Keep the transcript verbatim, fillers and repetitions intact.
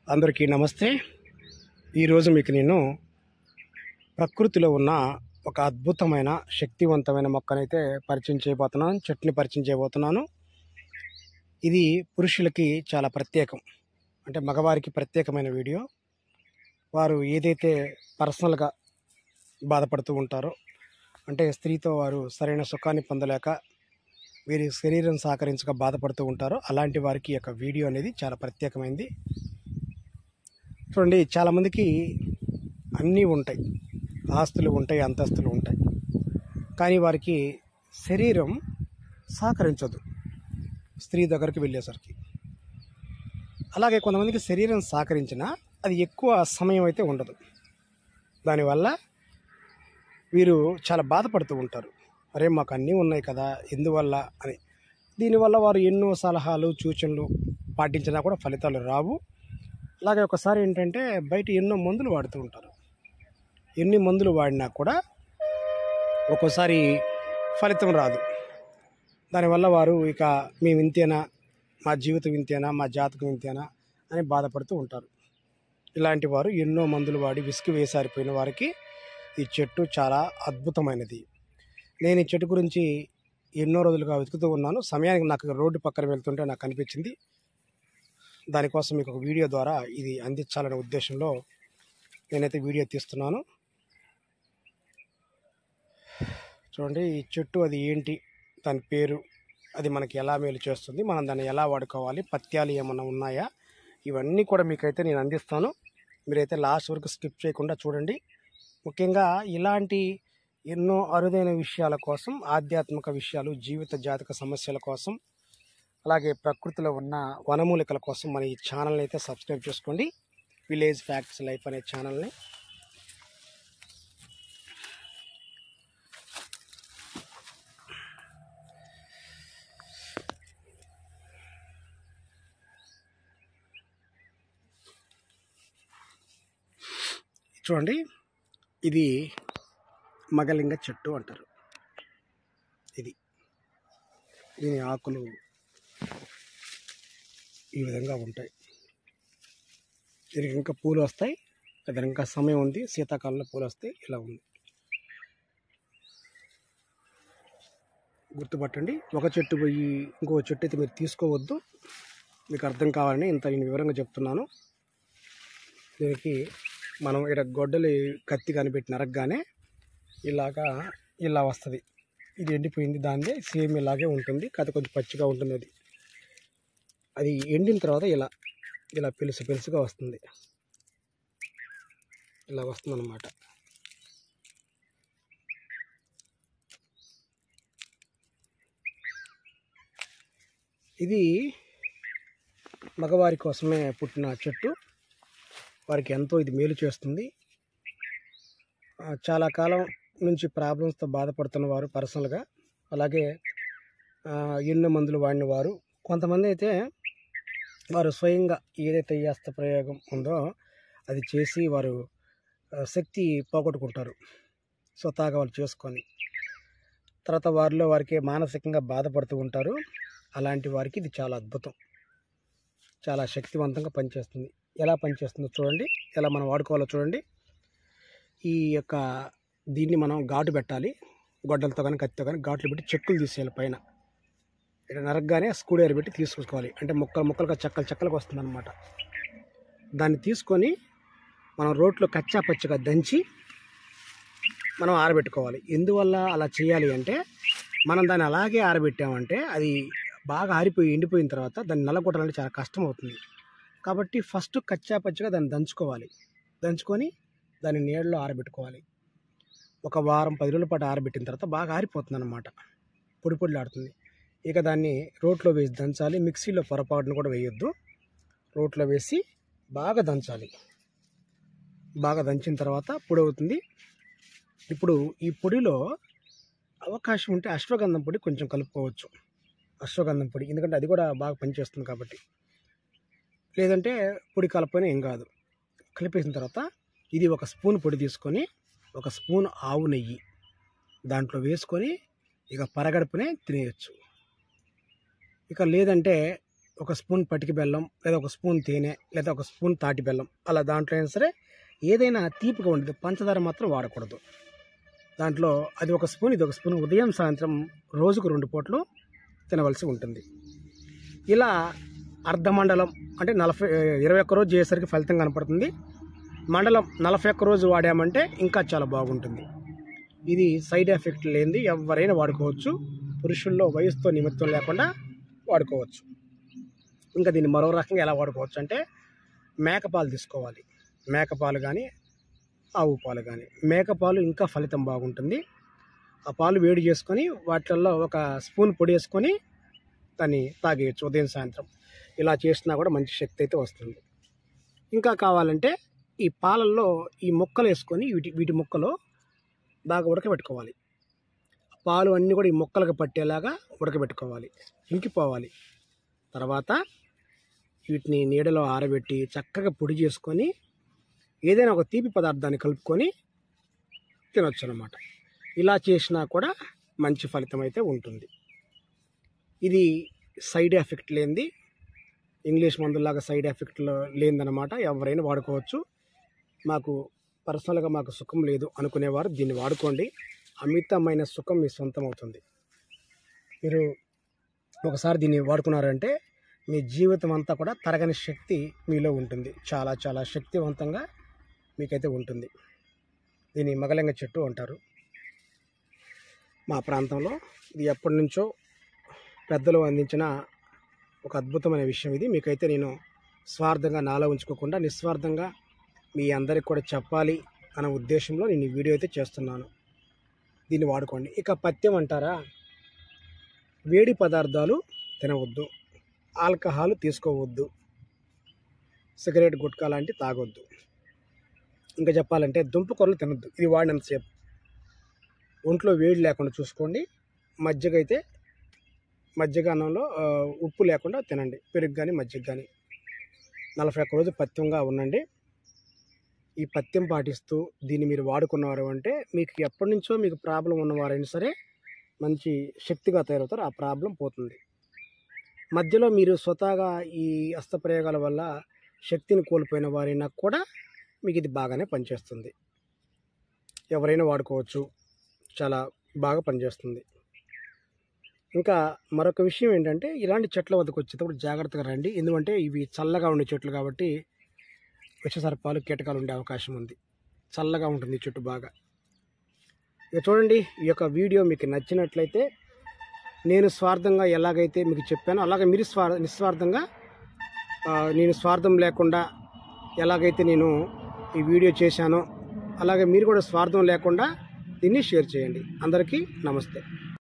అందరికీ నమస్తే. ఈరోజు మీకు నేను ప్రకృతిలో ఉన్న ఒక అద్భుతమైన శక్తివంతమైన మొక్కనైతే పరిచయం చేయబోతున్నాను. చెట్టుని పరిచయం చేయబోతున్నాను. ఇది పురుషులకి చాలా ప్రత్యేకం, అంటే మగవారికి ప్రత్యేకమైన వీడియో. వారు ఏదైతే పర్సనల్గా బాధపడుతూ ఉంటారో, అంటే స్త్రీతో వారు సరైన సుఖాన్ని పొందలేక వీరి శరీరం సహకరించక బాధపడుతూ ఉంటారో, అలాంటి వారికి యొక్క వీడియో అనేది చాలా ప్రత్యేకమైంది. చూడండి, చాలామందికి అన్నీ ఉంటాయి, ఆస్తులు ఉంటాయి, అంతస్తులు ఉంటాయి, కానీ వారికి శరీరం సహకరించదు స్త్రీ దగ్గరికి వెళ్ళేసరికి. అలాగే కొంతమందికి శరీరం సహకరించినా అది ఎక్కువ సమయం అయితే ఉండదు. దానివల్ల వీరు చాలా బాధపడుతూ ఉంటారు. అరే, మాకు అన్నీ ఉన్నాయి కదా, ఎందువల్ల అని. దీనివల్ల వారు ఎన్నో సలహాలు సూచనలు పాటించినా కూడా ఫలితాలు రావు. అలాగే ఒకసారి ఏంటంటే బయట ఎన్నో మందులు వాడుతూ ఉంటారు. ఎన్ని మందులు వాడినా కూడా ఒక్కోసారి ఫలితం రాదు. దానివల్ల వారు ఇక మేము ఇంతేనా, మా జీవితం ఇంతేనా, మా జాతకం ఇంతేనా అని బాధపడుతూ ఉంటారు. ఇలాంటి వారు ఎన్నో మందులు వాడి విసిగి వేసారిపోయిన వారికి ఈ చెట్టు చాలా అద్భుతమైనది. నేను ఈ చెట్టు గురించి ఎన్నో రోజులుగా వెతుకుతూ ఉన్నాను. సమయానికి నాకు రోడ్డు పక్కన వెళ్తుంటే నాకు అనిపించింది. దానికోసం మీకు ఒక వీడియో ద్వారా ఇది అందించాలనే ఉద్దేశంలో నేనైతే వీడియో తీస్తున్నాను. చూడండి, ఈ చెట్టు అది ఏంటి, దాని పేరు, అది మనకి ఎలా మేలు చేస్తుంది, మనం దాన్ని ఎలా వాడుకోవాలి, పత్యాలు ఏమన్నా ఉన్నాయా, ఇవన్నీ కూడా మీకైతే నేను అందిస్తాను. మీరైతే లాస్ట్ వరకు స్కిప్ చేయకుండా చూడండి. ముఖ్యంగా ఇలాంటి ఎన్నో అరుదైన విషయాల కోసం, ఆధ్యాత్మిక విషయాలు, జీవిత జాతక సమస్యల కోసం, అలాగే ప్రకృతిలో ఉన్న వనమూలికల కోసం మన ఈ ఛానల్ని అయితే సబ్స్క్రైబ్ చేసుకోండి. విలేజ్ ఫ్యాక్ట్స్ లైఫ్ అనే ఛానల్ని. చూడండి, ఇది మగలింగ చెట్టు అంటారు. ఇది దీని ఆకులు ఈ విధంగా ఉంటాయి. దీనికి ఇంకా పూలు వస్తాయి, దానికి ఇంకా సమయం ఉంది. శీతాకాలంలో పూలు వస్తాయి. ఇలా ఉంది, గుర్తుపట్టండి. ఒక చెట్టు పోయి ఇంకో చెట్టు అయితే మీరు తీసుకోవద్దు. మీకు అర్థం కావాలని ఇంత నేను వివరంగా చెప్తున్నాను. దీనికి మనం ఇక్కడ గొడ్డలి కత్తి కనిపెట్టి నరకగానే ఇలాగా ఇలా వస్తుంది. ఇది ఎండిపోయింది, దానిదే సేమ్ ఇలాగే ఉంటుంది, కథ కొంచెం పచ్చిగా ఉంటుంది. అది అది ఎండిన తర్వాత ఇలా ఇలా పెలుసు పెలుసుగా వస్తుంది, ఇలా వస్తుంది అన్నమాట. ఇది మగవారి కోసమే పుట్టిన చెట్టు. వారికి ఎంతో ఇది మేలు చేస్తుంది. చాలా కాలం నుంచి ప్రాబ్లమ్స్తో బాధపడుతున్న వారు పర్సనల్గా, అలాగే ఎన్నో మందులు వాడిన వారు, కొంతమంది అయితే వారు స్వయంగా ఏదైతే ఈ హస్త ప్రయోగం ఉందో అది చేసి వారు శక్తి పోగొట్టుకుంటారు స్వతహాగా వాళ్ళు చేసుకొని. తర్వాత వారిలో వారికి మానసికంగా బాధపడుతూ ఉంటారు. అలాంటి వారికి ఇది చాలా అద్భుతం, చాలా శక్తివంతంగా పనిచేస్తుంది. ఎలా పనిచేస్తుందో చూడండి, ఎలా మనం వాడుకోవాలో చూడండి. ఈ యొక్క దీన్ని మనం ఘాటు పెట్టాలి, గొడ్డలతో కానీ కత్తితో కానీ ఘాట్లు పెట్టి చెక్కులు తీసేయాలి. పైన ఇక్కడ నరకగానే స్క్రూడ్రైవర్ పెట్టి తీసుకోవాలి. అంటే ముక్కలు ముక్కలుగా చెక్కలు చెక్కలకు వస్తుంది అనమాట. దాన్ని తీసుకొని మనం రోట్లో కచ్చా పచ్చగా దంచి మనం ఆరబెట్టుకోవాలి. ఎందువల్ల అలా చేయాలి అంటే, మనం దాన్ని అలాగే ఆరబెట్టామంటే అది బాగా ఆరిపోయి ఎండిపోయిన తర్వాత దాన్ని నల్లగొట్టాలంటే చాలా కష్టం అవుతుంది. కాబట్టి ఫస్ట్ కచ్చా పచ్చగా దాన్ని దంచుకోవాలి. దంచుకొని దాన్ని నీళ్ళలో ఆరబెట్టుకోవాలి. ఒక వారం పది రోజుల పాటు ఆరబెట్టిన తర్వాత బాగా ఆరిపోతుంది అన్నమాట, పొడి పొడిలాడుతుంది. ఇక దాన్ని రోట్లో వేసి దంచాలి. మిక్సీలో పొరపాటును కూడా వేయొద్దు, రోట్లో వేసి బాగా దంచాలి. బాగా దంచిన తర్వాత పొడి అవుతుంది. ఇప్పుడు ఈ పొడిలో అవకాశం ఉంటే అశ్వగంధం పొడి కొంచెం కలుపుకోవచ్చు. అశ్వగంధం పొడి, ఎందుకంటే అది కూడా బాగా పనిచేస్తుంది కాబట్టి. లేదంటే పొడి కలపని ఏం కాదు. కలిపేసిన తర్వాత ఇది ఒక స్పూన్ పొడి తీసుకొని ఒక స్పూన్ ఆవు నెయ్యి దాంట్లో వేసుకొని ఇక పరగడుపునే తినేయచ్చు. ఇక లేదంటే ఒక స్పూన్ పటికి బెల్లం లేదా ఒక స్పూన్ తేనె లేదా ఒక స్పూన్ తాటి బెల్లం అలా దాంట్లో అయినా సరే ఏదైనా తీపిగా ఉండదు, పంచదార మాత్రం వాడకూడదు. దాంట్లో అది ఒక స్పూన్ ఇది ఒక స్పూన్ ఉదయం సాయంత్రం రోజుకు రెండు పూటలు తినవలసి ఉంటుంది. ఇలా అర్ధమండలం అంటే నలభై ఇరవై ఒక్క రోజు చేసేసరికి ఫలితం కనపడుతుంది. మండలం నలభై ఒక్క రోజు వాడామంటే ఇంకా చాలా బాగుంటుంది. ఇది సైడ్ ఎఫెక్ట్ లేనిది, ఎవరైనా వాడుకోవచ్చు. పురుషుల్లో వయసుతో నిమిత్తం లేకుండా వాడుకోవచ్చు. ఇంకా దీన్ని మరో రకంగా ఎలా వాడుకోవచ్చు అంటే మేకపాలు తీసుకోవాలి. మేకపాలు కానీ ఆవు పాలు కానీ. మేకపాలు ఇంకా ఫలితం బాగుంటుంది. ఆ పాలు వేడి చేసుకొని వాటిల్లో ఒక స్పూన్ పొడి వేసుకొని దాన్ని తాగేయచ్చు ఉదయం సాయంత్రం. ఇలా చేసినా కూడా మంచి శక్తి అయితే వస్తుంది. ఇంకా కావాలంటే ఈ పాలల్లో ఈ ముక్కలు వేసుకొని వీటి వీటి ముక్కలు బాగా ఉడకబెట్టుకోవాలి. పాలు అన్నీ కూడా ఈ ముక్కలకు పట్టేలాగా ఉడకబెట్టుకోవాలి, ఇంకిపోవాలి. తర్వాత వీటిని నీడలో ఆరబెట్టి చక్కగా పొడి చేసుకొని ఏదైనా ఒక తీపి పదార్థాన్ని కలుపుకొని తినొచ్చు అన్నమాట. ఇలా చేసినా కూడా మంచి ఫలితం అయితే ఉంటుంది. ఇది సైడ్ ఎఫెక్ట్ లేనిది, ఇంగ్లీష్ మందులాగా సైడ్ ఎఫెక్ట్లో లేనిదన్నమాట. ఎవరైనా వాడుకోవచ్చు. మాకు పర్సనల్గా మాకు సుఖం లేదు అనుకునేవారు దీన్ని వాడుకోండి. అమితమైన సుఖం మీ సొంతం అవుతుంది. మీరు ఒకసారి దీన్ని వాడుకున్నారంటే మీ జీవితం అంతా కూడా తరగని శక్తి మీలో ఉంటుంది. చాలా చాలా శక్తివంతంగా మీకైతే ఉంటుంది. దీన్ని మగలింగ చెట్టు అంటారు మా ప్రాంతంలో. ఇది ఎప్పటి నుంచో పెద్దలు అందించిన ఒక అద్భుతమైన విషయం. ఇది మీకైతే నేను స్వార్థంగా నాలో ఉంచుకోకుండా నిస్వార్థంగా మీ అందరికి కూడా చెప్పాలి అనే ఉద్దేశంలో నేను ఈ వీడియో అయితే చేస్తున్నాను. దీన్ని వాడుకోండి. ఇక పథ్యం అంటారా, వేడి పదార్థాలు తినవద్దు, ఆల్కహాల్ తీసుకోవద్దు, సిగరెట్ గుట్కా లాంటి తాగొద్దు. ఇంకా చెప్పాలంటే దుంపకూరలు తినొద్దు. ఇది వాడినంతసేపు ఒంట్లో వేడి లేకుండా చూసుకోండి. మజ్జిగ అయితే మజ్జిగ అన్నంలో ఉప్పు లేకుండా తినండి. పెరుగు కానీ మజ్జిగ కానీ. నలభై ఒక్క రోజు పథ్యంగా ఉండండి. ఈ పథ్యం పాటిస్తూ దీన్ని మీరు వాడుకున్నారు అంటే మీకు ఎప్పటి నుంచో మీకు ప్రాబ్లం ఉన్నవారైనా సరే మంచి శక్తిగా తయారవుతారు. ఆ ప్రాబ్లం పోతుంది. మధ్యలో మీరు స్వతహాగా ఈ హస్తప్రయోగాల వల్ల శక్తిని కోల్పోయిన వారైనా కూడా మీకు ఇది బాగానే పనిచేస్తుంది. ఎవరైనా వాడుకోవచ్చు. చాలా బాగా పనిచేస్తుంది. ఇంకా మరొక విషయం ఏంటంటే ఇలాంటి చెట్ల వద్దకు వచ్చేటప్పుడు జాగ్రత్తగా రండి. ఎందుకంటే ఇవి చల్లగా ఉండే చెట్లు కాబట్టి విషసర్పాలు కీటకాలు ఉండే అవకాశం ఉంది. చల్లగా ఉంటుంది ఈ చెట్టు బాగా. ఇక చూడండి, ఈ యొక్క వీడియో మీకు నచ్చినట్లయితే నేను స్వార్థంగా ఎలాగైతే మీకు చెప్పానో అలాగే మీరు స్వార్ నిస్వార్థంగా నేను స్వార్థం లేకుండా ఎలాగైతే నేను ఈ వీడియో చేశానో అలాగే మీరు కూడా స్వార్థం లేకుండా దీన్ని షేర్ చేయండి. అందరికీ నమస్తే.